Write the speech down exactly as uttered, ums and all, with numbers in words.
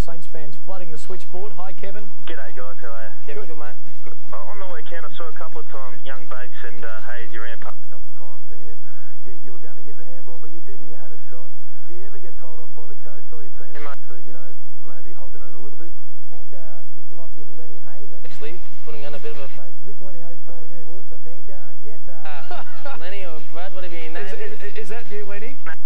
Saints fans flooding the switchboard. Hi, Kevin. G'day guys, how are you? Kevin, good, mate. Uh, on the weekend I saw a couple of times young Bates and uh, Hayes, you ran past a couple of times and you, you, you were going to give the handball but you didn't, you had a shot. Do you ever get told off by the coach or your teammate for, you know, maybe hogging it a little bit? I think uh, this might be Lenny Hayes actually, putting on a bit of a fake. Is this Lenny Hayes calling in? Bush, I think. Uh, yes, uh, Lenny or Brad, whatever your name Is, is. is, is that you, Lenny?